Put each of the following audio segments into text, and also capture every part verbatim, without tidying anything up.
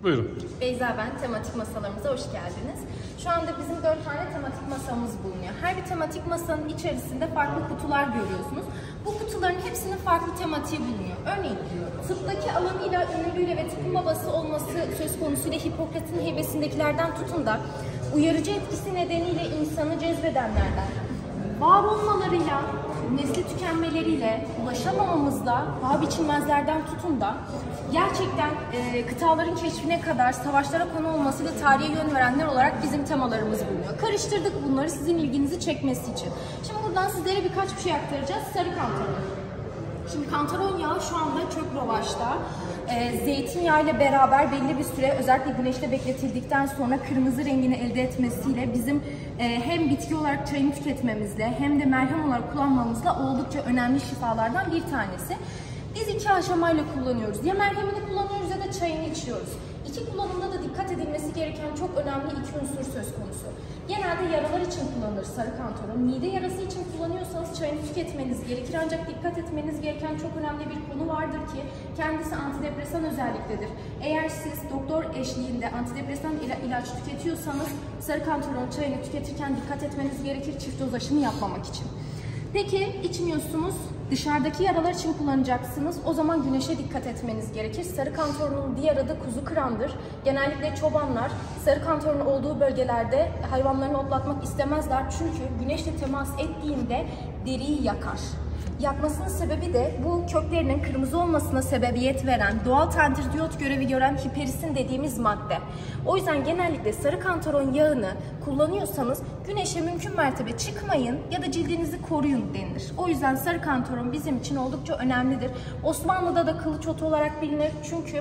Buyurun. Beyza ben, tematik masalarımıza hoş geldiniz. Şu anda bizim dört tane tematik masamız bulunuyor. Her bir tematik masanın içerisinde farklı kutular görüyorsunuz. Bu kutuların hepsinin farklı tematiği bulunuyor. Örneğin tıptaki alanıyla, ünlülüğüyle ve tıpın babası olması söz konusuyla Hipokrat'ın heybesindekilerden tutun da uyarıcı etkisi nedeniyle insanı cezbedenlerden, var olmalarıyla, nesli tükenmeleriyle, ulaşamamamızda paha biçilmezlerden tutun da gerçekten e, kıtaların keşfine kadar savaşlara konu olmasıyla tarihe yön verenler olarak bizim temalarımız bulunuyor. Karıştırdık bunları sizin ilginizi çekmesi için. Şimdi buradan sizlere birkaç bir şey aktaracağız. Sarı kantaron. Şimdi kantaron yağı şu anda çok revaçta. E, zeytinyağı ile beraber belli bir süre özellikle güneşte bekletildikten sonra kırmızı rengini elde etmesiyle bizim e, hem bitki olarak çayını tüketmemizle hem de merhem olarak kullanmamızla oldukça önemli şifalardan bir tanesi. Biz iki aşamayla kullanıyoruz. Ya merhemini kullanıyoruz ya da çayını içiyoruz. İki kullanımda da dikkat edilmesi gereken çok önemli iki unsur söz konusu. Genelde yaralar için kullanılır sarı kantaron. Mide yarası için kullanıyorsanız çayını tüketmeniz gerekir. Ancak dikkat etmeniz gereken çok önemli bir konu vardır ki kendisi antidepresan özelliktedir. Eğer siz doktor eşliğinde antidepresan ilaç tüketiyorsanız sarı kantaron çayını tüketirken dikkat etmeniz gerekir çift doz aşımı yapmamak için. Peki içmiyorsunuz, dışarıdaki yaralar için kullanacaksınız. O zaman güneşe dikkat etmeniz gerekir. Sarı kantaronun diğer adı kuzu kırandır. Genellikle çobanlar sarı kantaronun olduğu bölgelerde hayvanlarını otlatmak istemezler. Çünkü güneşle temas ettiğinde deriyi yakar. Yakmasının sebebi de bu köklerinin kırmızı olmasına sebebiyet veren, doğal tenderdiyot görevi gören hiperisin dediğimiz madde. O yüzden genellikle sarı kantaron yağını kullanıyorsanız güneşe mümkün mertebe çıkmayın ya da cildinizi koruyun denilir. O yüzden sarı kantaron bizim için oldukça önemlidir. Osmanlı'da da kılıç otu olarak bilinir. Çünkü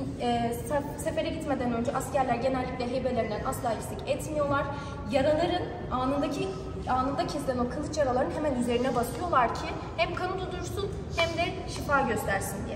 e, sefere gitmeden önce askerler genellikle heybelerinden asla eksik etmiyorlar. Yaraların anındaki anında kesilen o kılıç yaraların hemen üzerine basıyorlar ki hem kanı durdursun hem de şifa göstersin diye.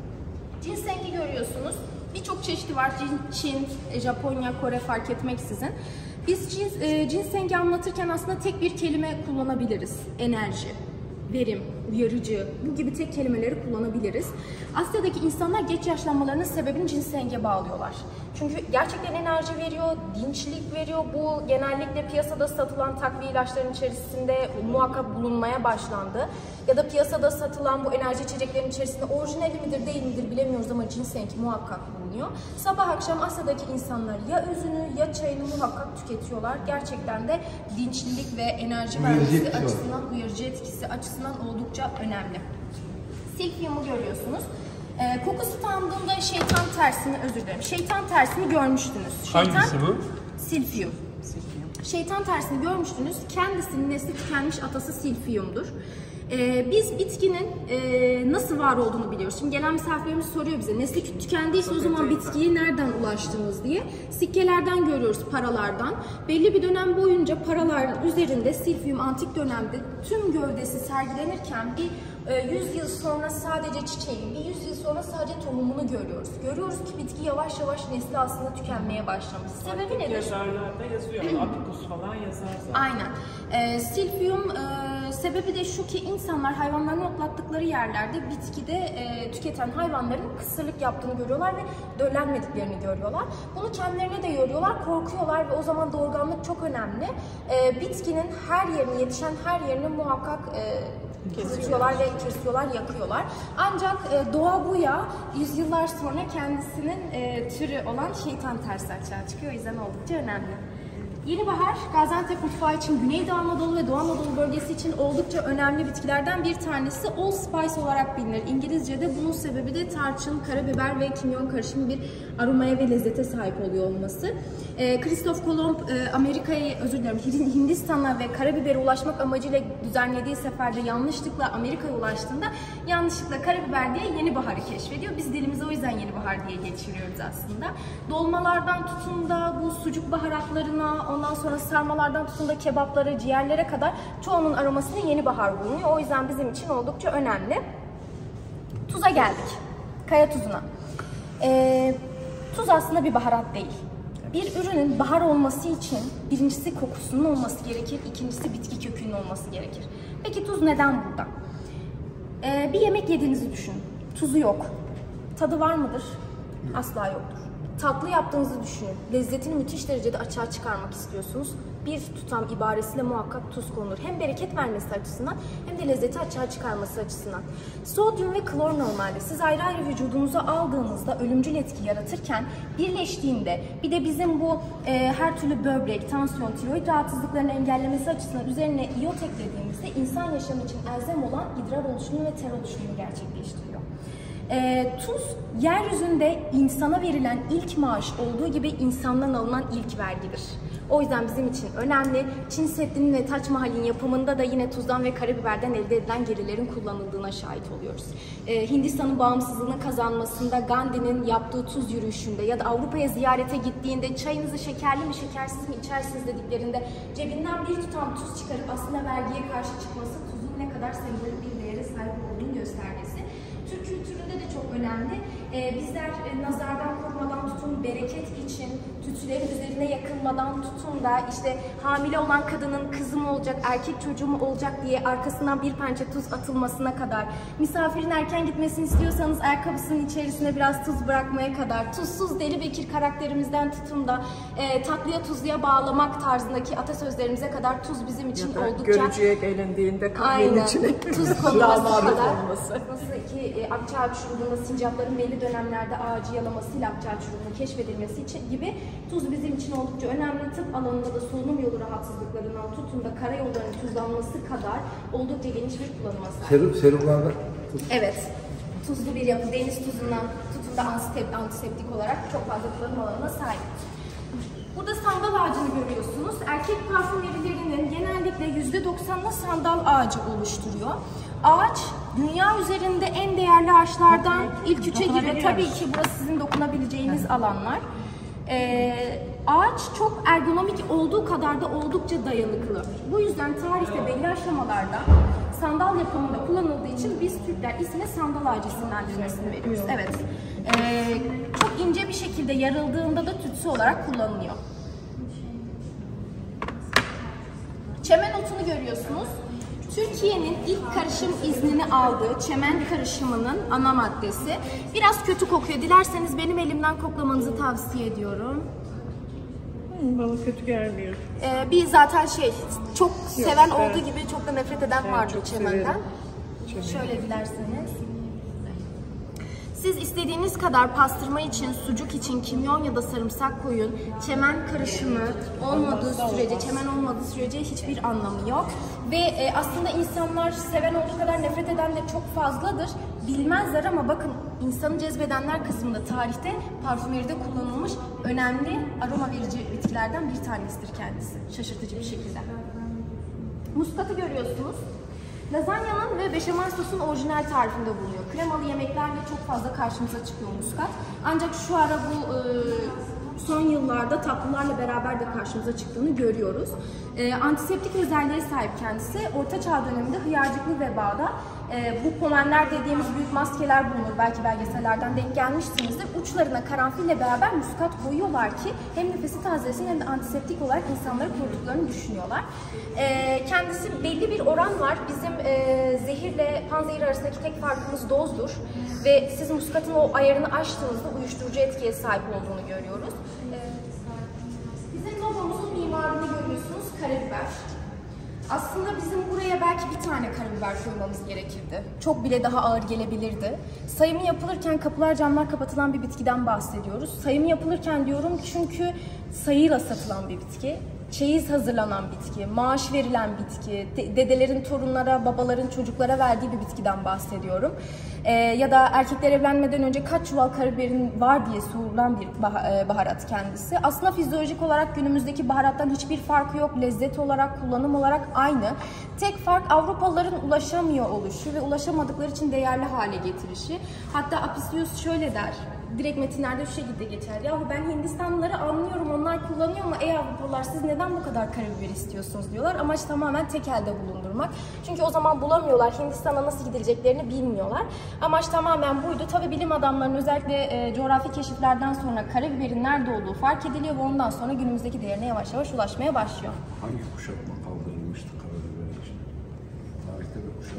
Ginsengi görüyorsunuz. Birçok çeşidi var. Çin, Japonya, Kore fark etmeksizin. Biz cins, e, ginsengi anlatırken aslında tek bir kelime kullanabiliriz. Enerji, verim, uyarıcı, bu gibi tek kelimeleri kullanabiliriz. Asya'daki insanlar geç yaşlanmalarının sebebini ginsenge bağlıyorlar. Çünkü gerçekten enerji veriyor, dinçlik veriyor. Bu genellikle piyasada satılan takviye ilaçların içerisinde muhakkak bulunmaya başlandı. Ya da piyasada satılan bu enerji içeceklerin içerisinde orijinali midir değil midir bilemiyoruz ama ginseng muhakkak bulunuyor. Sabah akşam Asya'daki insanlar ya özünü ya çayını muhakkak tüketiyorlar. Gerçekten de dinçlik ve enerji vermesi açısından, uyarıcı etkisi açısından oldukça önemli. Silfium'u görüyorsunuz. Ee, kokusu tanıdığında şeytan tersini, özür dilerim, şeytan tersini görmüştünüz. Şeytan, hangisi bu? Silfium. Silfium. Şeytan tersini görmüştünüz. Kendisinin nesli tükenmiş atası Silfium'dur. Ee, biz bitkinin e, nasıl var olduğunu biliyoruz. Şimdi gelen misafirlerimiz soruyor bize, nesli tükendiyse o zaman bitkiye nereden ulaştınız diye. Sikkelerden görüyoruz, paralardan. Belli bir dönem boyunca paraların üzerinde Silfium antik dönemde tüm gövdesi sergilenirken bir yüz yıl sonra sadece çiçeğin, bir yüz yıl sonra sadece tohumunu görüyoruz. Görüyoruz ki bitki yavaş yavaş nesli aslında tükenmeye başlamış. Sebebi nedir? Yazarlarda yazıyor, Apicus falan yazar zaten. Aynen. E, Silfium e, sebebi de şu ki insanlar hayvanlarını otlattıkları yerlerde bitkide e, tüketen hayvanların kısırlık yaptığını görüyorlar ve döllenmediklerini görüyorlar. Bunu kendilerine de yoruyorlar, korkuyorlar ve o zaman doğurganlık çok önemli. E, bitkinin her yerini, yetişen her yerini muhakkak e, kesiyorlar ve kesiyorlar, yakıyorlar. Ancak e, doğa bu ya, yüzyıllar sonra kendisinin e, türü olan şeytan tersi açığa çıkıyor. O yüzden oldukça önemli. Yeni bahar, Gaziantep mutfağı için Güneydoğu Anadolu ve Doğu Anadolu bölgesi için oldukça önemli bitkilerden bir tanesi. Allspice olarak bilinir. İngilizce'de bunun sebebi de tarçın, karabiber ve kimyon karışımı bir aromaya ve lezzete sahip oluyor olması. Ee, Christoph Kolomb e, Amerika'ya, özür dilerim, Hindistan'a ve karabibere ulaşmak amacıyla düzenlediği seferde yanlışlıkla Amerika'ya ulaştığında yanlışlıkla karabiber diye yeni baharı keşfediyor. Biz dilimize o yüzden yeni bahar diye geçiriyoruz aslında. Dolmalardan tutun da bu sucuk baharatlarına, ondan sonra sarmalardan tutun da kebaplara, ciğerlere kadar çoğunun aromasında yeni bahar bulunuyor. O yüzden bizim için oldukça önemli. Tuza geldik. Kaya tuzuna. Ee, tuz aslında bir baharat değil. Bir ürünün bahar olması için birincisi kokusunun olması gerekir, ikincisi bitki kökünün olması gerekir. Peki tuz neden burada? Ee, bir yemek yediğinizi düşünün. Tuzu yok. Tadı var mıdır? Asla yoktur. tatlı yaptığınızı düşünün. Lezzetini müthiş derecede açığa çıkarmak istiyorsunuz. Bir tutam ibaresiyle muhakkak tuz konulur. Hem bereket vermesi açısından hem de lezzeti açığa çıkarması açısından. Sodyum ve klor normalde siz ayrı ayrı vücudunuza aldığınızda ölümcül etki yaratırken birleştiğinde bir de bizim bu e, her türlü böbrek, tansiyon, tiroid rahatsızlıklarını engellemesi açısından üzerine iot eklediğimizde insan yaşamı için elzem olan idrar oluşumunu ve ter oluşumunu gerçekleştiriyor. E, tuz, yeryüzünde insana verilen ilk maaş olduğu gibi insandan alınan ilk vergidir. O yüzden bizim için önemli. Çin Seddi'nin ve Taç Mahal'in yapımında da yine tuzdan ve karabiberden elde edilen gerilerin kullanıldığına şahit oluyoruz. Ee, Hindistan'ın bağımsızlığını kazanmasında Gandhi'nin yaptığı tuz yürüyüşünde ya da Avrupa'ya ziyarete gittiğinde çayınızı şekerli mi şekersiz mi içersiniz dediklerinde cebinden bir tutam tuz çıkarıp aslında vergiye karşı çıkması tuzun ne kadar sembolik bir değere sahip olduğunu göstergesi. Türk kültüründe de çok önemli. Ee, bizler e, nazardan korkmadan tutun, bereket için, tütsülerin üzerine yakılmadan tutun da işte hamile olan kadının kızım olacak, erkek çocuğum olacak diye arkasından bir pençe tuz atılmasına kadar, misafirin erken gitmesini istiyorsanız ayakkabısının içerisine biraz tuz bırakmaya kadar, tuzsuz Deli Bekir karakterimizden tutun da e, tatlıya tuzluya bağlamak tarzındaki atasözlerimize kadar tuz bizim için ya da oldukça... görücüye gelindiğinde kahvenin içine tuz konulması kadar. olması. Nasıl ki e, akçaağaç şurubunda sincapların belli dönemlerde ağacı yalamasıyla akçaağaç şurubunun keşfedilmesi için gibi tuz bizim için oldukça önemli. Tıp alanında da solunum yolu rahatsızlıklarından tutun da karayollarının tuzlanması kadar oldukça geniş bir kullanıma sahip. Serum, serumlarda tuz. Evet. Tuzlu bir yapı, deniz tuzundan tutun da antiseptik, antiseptik olarak çok fazla kullanım alanına sahip. Burada sandal ağacını görüyorsunuz. Erkek parfümerilerinin genellikle yüzde doksanını sandal ağacı oluşturuyor. Ağaç dünya üzerinde en değerli ağaçlardan ilk üçe giriyor. Tabii ki burası sizin dokunabileceğiniz alanlar. Ee, ağaç çok ergonomik olduğu kadar da oldukça dayanıklı. Bu yüzden tarihte belli aşamalarda sandal yapımında kullanıldığı için biz Türkler ismine sandal ağacı isimlendirmesini veriyoruz. Evet. Ee, çok ince bir şekilde yarıldığında da tütsü olarak kullanılıyor. Çemen otunu görüyorsunuz. Türkiye'nin ilk karışım iznini aldığı çemen karışımının ana maddesi. Biraz kötü kokuyor. Dilerseniz benim elimden koklamanızı tavsiye ediyorum. Hmm, bana kötü gelmiyor. Ee, bir zaten şey, çok Yok, seven evet. olduğu gibi çok da nefret eden Ben vardır çok çemenden. severim. Şöyle dilerseniz. Siz istediğiniz kadar pastırma için, sucuk için kimyon ya da sarımsak koyun. Çemen karışımı olmadığı sürece, çemen olmadığı sürece hiçbir anlamı yok. Ve e, aslında insanlar seven olduğu kadar nefret eden de çok fazladır. Bilmezler ama bakın insanı cezbedenler kısmında tarihte parfümeride kullanılmış önemli aroma verici bitkilerden bir tanesidir kendisi. Şaşırtıcı bir şekilde. Muskatı görüyorsunuz. Lazanyanın ve beşamel sosun orijinal tarifinde bulunuyor. Kremalı yemeklerle çok fazla karşımıza çıkıyor muskat. Ancak şu ara bu e, son yıllarda tatlılarla beraber de karşımıza çıktığını görüyoruz. E, antiseptik özelliğe sahip kendisi. Orta Çağ döneminde hıyarcıklı vebada e, bu pomenler dediğimiz büyük maskeler bulunur. Belki belgesellerden denk gelmişsinizdir. Uçlarına karanfille beraber muskat koyuyorlar ki hem nefesi tazelesin hem de antiseptik olarak insanları koruduklarını düşünüyorlar. E, kendisi belli bir oran var. Bizim e, zehirle panzehir arasındaki tek farkımız dozdur. Ve siz muskatın o ayarını aştığınızda uyuşturucu etkiye sahip olduğunu görüyoruz. E, bizim logomuzun mimarını görüyorsunuz, karabiber. Aslında bizim buraya belki bir tane karabiber koymamız gerekirdi. Çok bile daha ağır gelebilirdi. Sayımı yapılırken kapılar camlar kapatılan bir bitkiden bahsediyoruz. Sayımı yapılırken diyorum çünkü sayıyla satılan bir bitki. Çeyiz hazırlanan bitki, maaş verilen bitki, dedelerin torunlara, babaların çocuklara verdiği bir bitkiden bahsediyorum. Ee, ya da erkekler evlenmeden önce kaç çuval karabiberin var diye sorulan bir baharat kendisi. Aslında fizyolojik olarak günümüzdeki baharattan hiçbir farkı yok. Lezzet olarak, kullanım olarak aynı. Tek fark Avrupalıların ulaşamıyor oluşu ve ulaşamadıkları için değerli hale getirişi. Hatta Apicius şöyle der. Direkt metinlerde şu şekilde geçer. Yahu ben Hindistanlıları anlıyorum, onlar kullanıyor ama ey Avrupalılar siz neden bu kadar karabiber istiyorsunuz diyorlar. Amaç tamamen tek elde bulundurmak. Çünkü o zaman bulamıyorlar, Hindistan'a nasıl gidileceklerini bilmiyorlar. Amaç tamamen buydu. Tabii bilim adamlarının özellikle e, coğrafi keşiflerden sonra karabiberin nerede olduğu fark ediliyor ve ondan sonra günümüzdeki değerine yavaş yavaş ulaşmaya başlıyor. Hangi kuşatma kaldırılmıştı karabiber için? Tarihte bir kuşatma.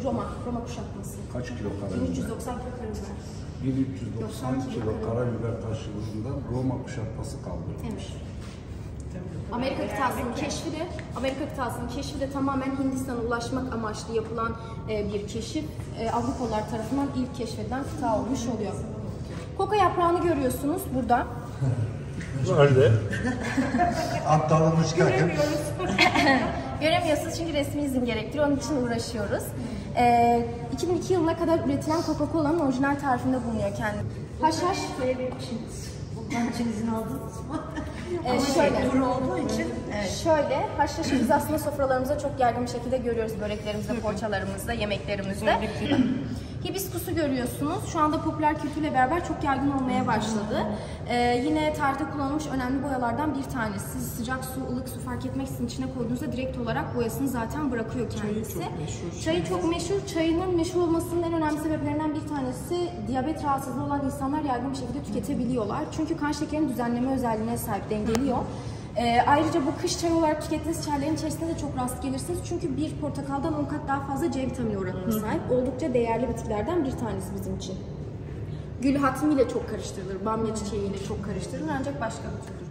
Roma, Roma kuşatması. Kaç kilo bin üç karabiber? yüz doksan kilo karabiber. bin üç yüz doksan kilo karabiber karşılığında Roma kuşatması kaldırılmış. Evet. Amerika kıtasının keşfi de, Amerika kıtasının keşfi de tamamen Hindistan'a ulaşmak amaçlı yapılan e, bir keşif. E, Avrupalılar tarafından ilk keşfedilen kıta olmuş oluyor. Koka yaprağını görüyorsunuz burada. Nerede? Aptalımız Göremiyoruz. Göremiyorsunuz çünkü resmi izin gerektiriyor. Onun için uğraşıyoruz. E, iki bin iki yılına kadar üretilen Coca-Cola'nın orijinal tarifinde bulunuyor kendi. Haşhaş. Bundan için izin aldınız mı? Ee, şöyle, Duru olduğu için. evet. Şöyle, haşhaşı biz aslında sofralarımızda çok yaygın bir şekilde görüyoruz. Böreklerimizde, poğaçalarımızda, yemeklerimizde. Hibiskusu görüyorsunuz. Şu anda popüler kültürle beraber çok yaygın olmaya başladı. Ee, yine tarihte kullanılmış önemli boyalardan bir tanesi. Siz sıcak su, ılık su fark etmeksizin içine koyduğunuzda direkt olarak boyasını zaten bırakıyor kendisi. Çayı çok meşhur. Çayı çok meşhur. Çayının meşhur olmasının en önemli sebeplerinden bir tanesi diyabet rahatsızlığı olan insanlar yaygın bir şekilde tüketebiliyorlar. Çünkü kan şekerini düzenleme özelliğine sahip, dengeliyor. Ee, ayrıca bu kış çayı olarak tükettiğiniz çayların içerisinde de çok rast gelirsiniz. Çünkü bir portakaldan on kat daha fazla C vitamini oranına sahip. Oldukça değerli bitkilerden bir tanesi bizim için. Gül hatmi ile çok karıştırılır, bamya çiçeği ile çok karıştırılır ancak başka bir türlü